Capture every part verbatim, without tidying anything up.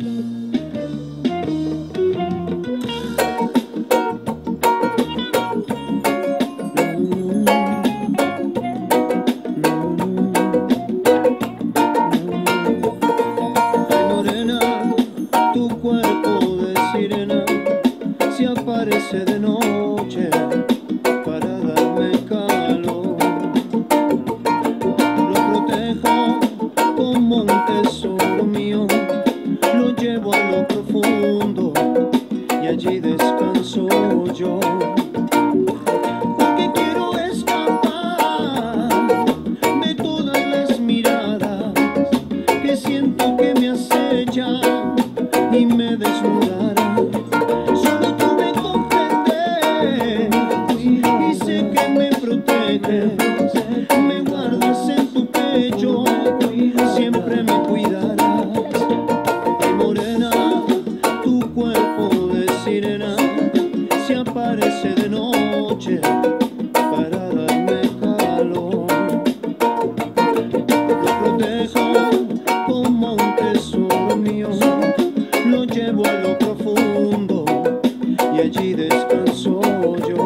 Aparece de noche para darme calor. Lo protejo como un tesoro mío, lo llevo a lo profundo y allí descanso yo. Porque quiero escapar de todas las miradas que siento que me acechan y me desnudarán. Solo tú me comprendes y sé que me proteges, me guardas en tu pecho, siempre me cuidarás. Ay, morena, tu cuerpo de sirena se aparece de noche para darme calor. Lo protejo como un tesoro mío, lo llevo a lo profundo y allí descanso yo.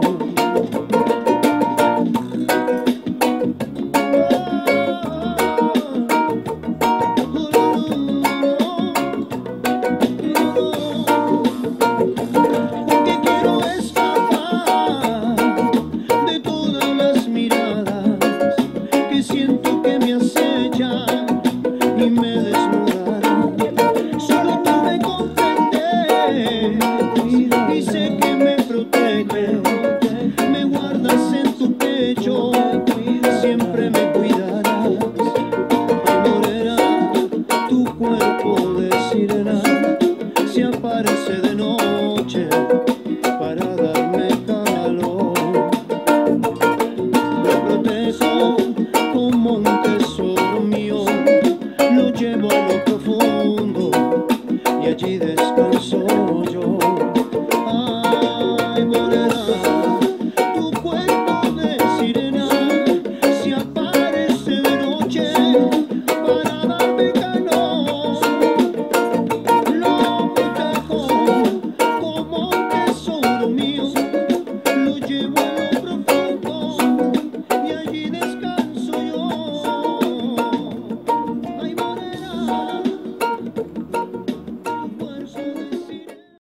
Porque quiero escapar de todas las miradas que siento que me acechan y me